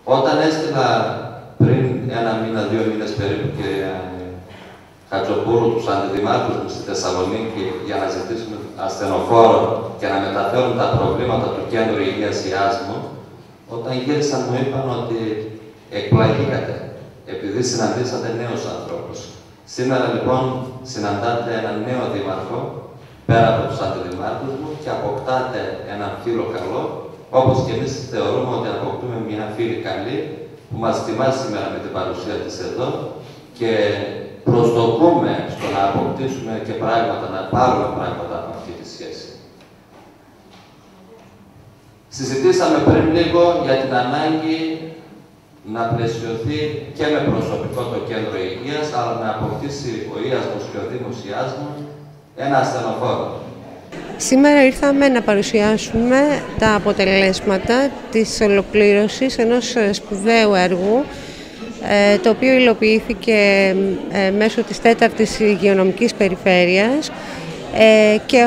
Όταν έστειλα πριν 1 μήνα, 2 μήνες περίπου και Χατζοπούρου, τους αντιδημάρχους μου στη Θεσσαλονίκη για να ζητήσουμε ασθενοφόρο και να μεταφέρουν τα προβλήματα του κέντρου υγείας Ιάσμου, όταν γύρισαν μου είπαν ότι εκπλαγήκατε, επειδή συναντήσατε νέους ανθρώπους. Σήμερα λοιπόν συναντάτε έναν νέο δήμαρχο, πέρα από τους αντιδημάρχους μου, και αποκτάτε έναν φίλο καλό, όπως και εμείς θεωρούμε ότι αποκτούμε μια φίλη καλή, που μας τιμά σήμερα με την παρουσία της εδώ και προσδοκούμε στο να αποκτήσουμε και πράγματα, να πάρουμε πράγματα από αυτή τη σχέση. Συζητήσαμε πριν λίγο για την ανάγκη να πλαισιωθεί και με προσωπικό το κέντρο υγείας, αλλά να αποκτήσει ο Ιάσμος και ο Δήμος Ιάσμου ένα ασθενοφόρο. Σήμερα ήρθαμε να παρουσιάσουμε τα αποτελέσματα της ολοκλήρωσης ενός σπουδαίου έργου, το οποίο υλοποιήθηκε μέσω της 4ης Υγειονομικής Περιφέρειας και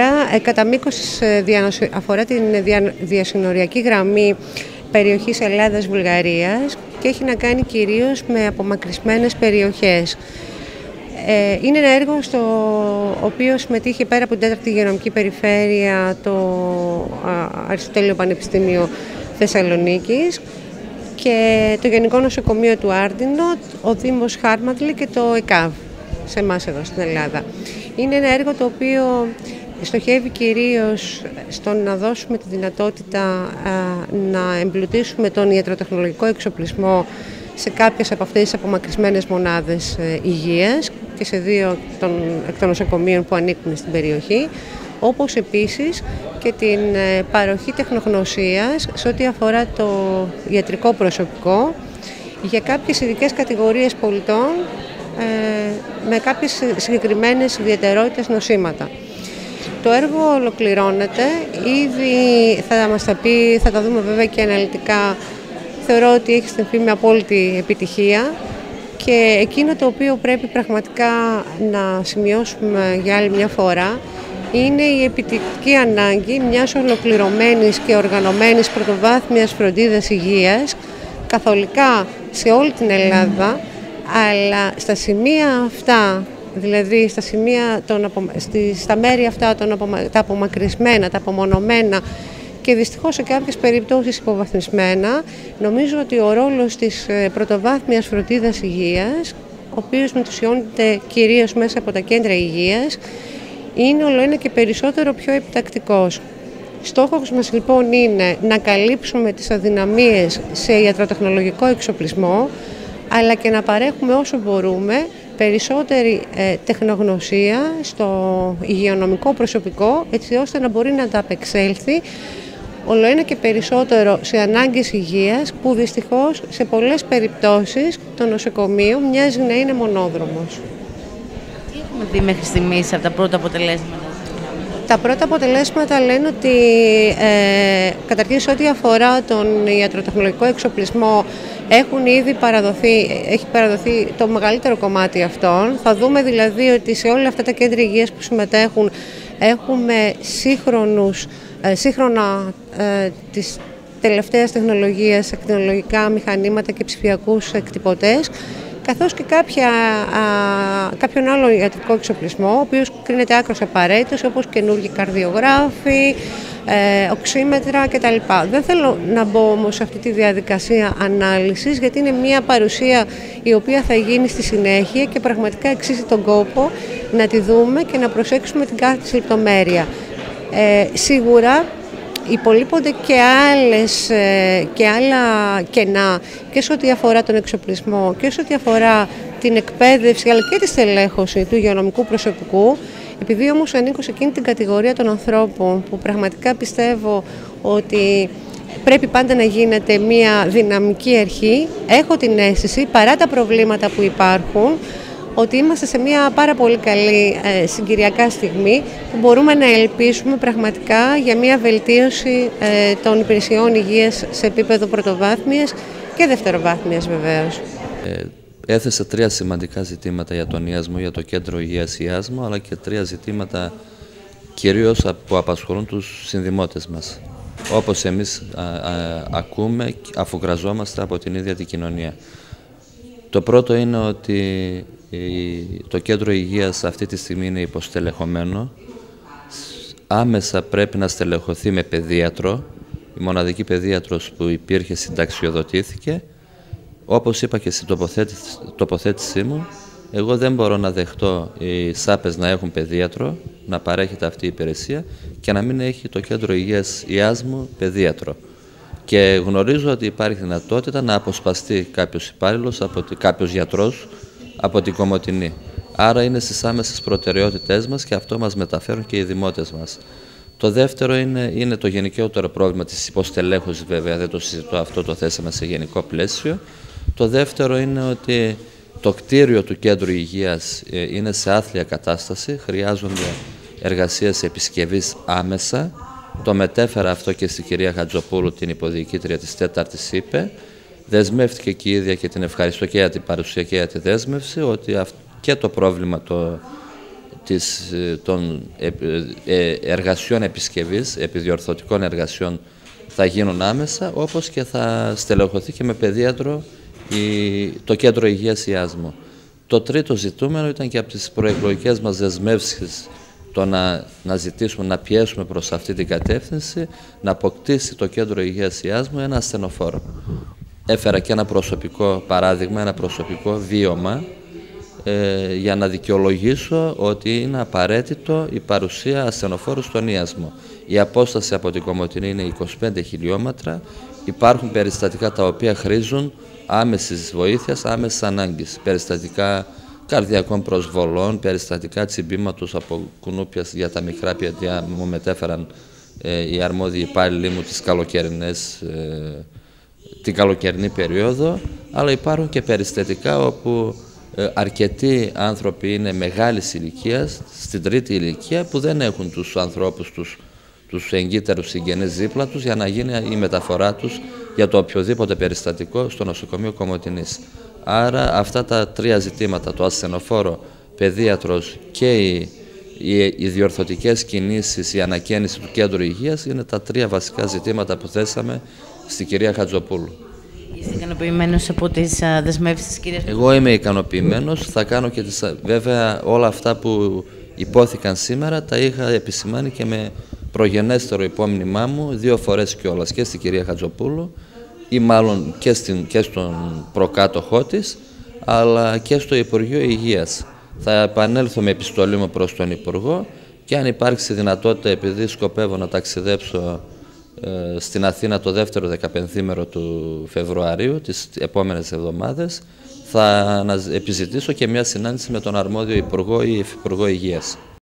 αφορά την διασυνοριακή γραμμή περιοχής Ελλάδας-Βουλγαρίας και έχει να κάνει κυρίως με απομακρυσμένες περιοχές. Είναι ένα έργο στο οποίο συμμετείχε πέρα από την 4η Υγειονομική Περιφέρεια το Αριστοτέλειο Πανεπιστήμιο Θεσσαλονίκης και το Γενικό Νοσοκομείο του Άρντινο, ο Δήμος Χάρμαντλη και το ΕΚΑΒ σε εμάς εδώ στην Ελλάδα. Είναι ένα έργο το οποίο στοχεύει κυρίως στο να δώσουμε τη δυνατότητα να εμπλουτίσουμε τον ιατροτεχνολογικό εξοπλισμό σε κάποιες από αυτές τις απομακρυσμένες μονάδες υγείας και σε 2 εκ των νοσοκομείων που ανήκουν στην περιοχή, όπως επίσης και την παροχή τεχνογνωσίας σε ό,τι αφορά το ιατρικό προσωπικό για κάποιες ειδικές κατηγορίες πολιτών με κάποιες συγκεκριμένες ιδιαιτερότητες νοσήματα. Το έργο ολοκληρώνεται, ήδη θα μας τα πει, θα τα δούμε βέβαια και αναλυτικά. Θεωρώ ότι έχει στεφθεί με απόλυτη επιτυχία και εκείνο το οποίο πρέπει πραγματικά να σημειώσουμε για άλλη μια φορά είναι η επιτυχική ανάγκη μιας ολοκληρωμένης και οργανωμένης πρωτοβάθμιας φροντίδας υγείας καθολικά σε όλη την Ελλάδα, αλλά στα σημεία αυτά, δηλαδή στα μέρη αυτά, τα απομακρυσμένα, τα απομονωμένα και δυστυχώς σε κάποιες περιπτώσεις υποβαθμισμένα, νομίζω ότι ο ρόλος της πρωτοβάθμιας φροντίδας υγείας, ο οποίος μετουσιώνεται κυρίως μέσα από τα κέντρα υγείας, είναι όλο ένα και περισσότερο πιο επιτακτικός. Στόχος μας λοιπόν είναι να καλύψουμε τις αδυναμίες σε ιατροτεχνολογικό εξοπλισμό, αλλά και να παρέχουμε όσο μπορούμε περισσότερη τεχνογνωσία στο υγειονομικό προσωπικό, έτσι ώστε να μπορεί να ανταπεξέλθει όλο ένα και περισσότερο σε ανάγκες υγείας, που δυστυχώς σε πολλές περιπτώσεις το νοσοκομείο μοιάζει να είναι μονόδρομος. Τι έχουμε δει μέχρι στιγμής από τα πρώτα αποτελέσματα? Τα πρώτα αποτελέσματα λένε ότι καταρχήν σε ό,τι αφορά τον ιατροτεχνολογικό εξοπλισμό έχει παραδοθεί το μεγαλύτερο κομμάτι αυτών. Θα δούμε δηλαδή ότι σε όλα αυτά τα κέντρα υγείας που συμμετέχουν έχουμε σύγχρονα της τελευταίας τεχνολογίας, ακτινολογικά μηχανήματα και ψηφιακούς εκτυπωτές, καθώς και κάποιον άλλο ιατρικό εξοπλισμό, ο οποίος κρίνεται άκρως απαραίτητος, όπως καινούργιοι καρδιογράφοι, οξύμετρα κτλ. Δεν θέλω να μπω όμως σε αυτή τη διαδικασία ανάλυσης, γιατί είναι μια παρουσία η οποία θα γίνει στη συνέχεια και πραγματικά αξίζει τον κόπο να τη δούμε και να προσέξουμε την κάθε της λεπτομέρεια. Σίγουρα υπολείπονται και άλλα κενά και σε ό,τι αφορά τον εξοπλισμό και σε ό,τι αφορά την εκπαίδευση αλλά και τη στελέχωση του υγειονομικού προσωπικού. Επειδή όμως ανήκω σε εκείνη την κατηγορία των ανθρώπων που πραγματικά πιστεύω ότι πρέπει πάντα να γίνεται μια δυναμική αρχή, έχω την αίσθηση, παρά τα προβλήματα που υπάρχουν, ότι είμαστε σε μια πάρα πολύ καλή συγκυριακά στιγμή που μπορούμε να ελπίσουμε πραγματικά για μια βελτίωση των υπηρεσιών υγείας σε επίπεδο πρωτοβάθμιας και δευτεροβάθμιας βεβαίως. Έθεσα 3 σημαντικά ζητήματα για τον Ιάσμο, για το κέντρο υγείας Ιάσμο, αλλά και 3 ζητήματα κυρίως που απασχολούν τους συνδημότες μας. όπως εμείς ακούμε αφού γραζόμαστε από την ίδια την κοινωνία. Το πρώτο είναι ότι το κέντρο υγείας αυτή τη στιγμή είναι υποστελεχωμένο. Άμεσα πρέπει να στελεχωθεί με παιδίατρο. Η μοναδική παιδίατρος που υπήρχε συνταξιοδοτήθηκε. Όπως είπα και στην τοποθέτησή μου, εγώ δεν μπορώ να δεχτώ οι ΣΑΠΕΣ να έχουν παιδίατρο, να παρέχεται αυτή η υπηρεσία και να μην έχει το κέντρο υγείας Ιάσμου παιδίατρο. Και γνωρίζω ότι υπάρχει δυνατότητα να αποσπαστεί κάποιος υπάλληλος, κάποιος γιατρός από την Κομοτηνή. Άρα είναι στις άμεσες προτεραιότητές μας και αυτό μας μεταφέρουν και οι δημότες μας. Το δεύτερο είναι το γενικότερο πρόβλημα της υποστελέχωσης, βέβαια, δεν το συζητώ, αυτό το θέσαμε σε γενικό πλαίσιο. Το δεύτερο είναι ότι το κτίριο του Κέντρου Υγείας είναι σε άθλια κατάσταση, χρειάζονται εργασίες επισκευής άμεσα. Το μετέφερα αυτό και στην κυρία Χατζοπούλου, την υποδιοικήτρια της 4ης ΥΠΕ. Δεσμεύτηκε και η ίδια και την ευχαριστώ και για την παρουσία και για τη δέσμευση, ότι και το πρόβλημα των εργασιών επισκευής, επιδιορθωτικών εργασιών θα γίνουν άμεσα, όπως και θα στελεχωθεί και με παιδίατρο το Κέντρο Υγείας Ιάσμου. Το τρίτο ζητούμενο ήταν και από τις προεκλογικές μας δεσμεύσεις το να ζητήσουμε, να πιέσουμε προς αυτή την κατεύθυνση, να αποκτήσει το Κέντρο Υγείας Ιάσμου ένα ασθενοφόρο. Έφερα και ένα προσωπικό παράδειγμα, ένα προσωπικό βίωμα, για να δικαιολογήσω ότι είναι απαραίτητο η παρουσία ασθενοφόρου στον Ιάσμο. Η απόσταση από την Κομοτηνή είναι 25 χιλιόμετρα. Υπάρχουν περιστατικά τα οποία χρήζουν άμεσης βοήθειας, άμεσης ανάγκης. Περιστατικά καρδιακών προσβολών, περιστατικά τσιμπήματος από κουνούπια για τα μικρά, γιατί μου μετέφεραν οι αρμόδιοι υπάλληλοι μου την καλοκαιρινή περίοδο, αλλά υπάρχουν και περιστατικά όπου αρκετοί άνθρωποι είναι μεγάλης ηλικίας, στην τρίτη ηλικία, που δεν έχουν τους ανθρώπους τους εγκύτερους συγγενείς δίπλα τους για να γίνει η μεταφορά τους για το οποιοδήποτε περιστατικό στο νοσοκομείο Κομοτηνής. Άρα αυτά τα τρία ζητήματα, το ασθενοφόρο, παιδίατρος και οι διορθωτικές κινήσεις, η ανακαίνιση του Κέντρου Υγείας, είναι τα τρία βασικά ζητήματα που θέσαμε στην κυρία Χατζοπούλου. Είστε ικανοποιημένος από τις δεσμεύσεις της κυρίας? Εγώ είμαι ικανοποιημένος. Θα κάνω και βέβαια όλα αυτά που υπόθηκαν σήμερα τα είχα επισημάνει και με προγενέστερο υπόμνημά μου 2 φορές κιόλας, και στην κυρία Χατζοπούλου ή μάλλον και στον προκάτοχό της, αλλά και στο Υπουργείο Υγείας. Θα επανέλθω με επιστολή μου προς τον Υπουργό και αν υπάρξει δυνατότητα, επειδή σκοπεύω να ταξιδέψω στην Αθήνα το δεύτερο 15ήμερο του Φεβρουαρίου, τις επόμενες εβδομάδες, θα επιζητήσω και μια συνάντηση με τον αρμόδιο Υπουργό ή Υφυπουργό Υγείας.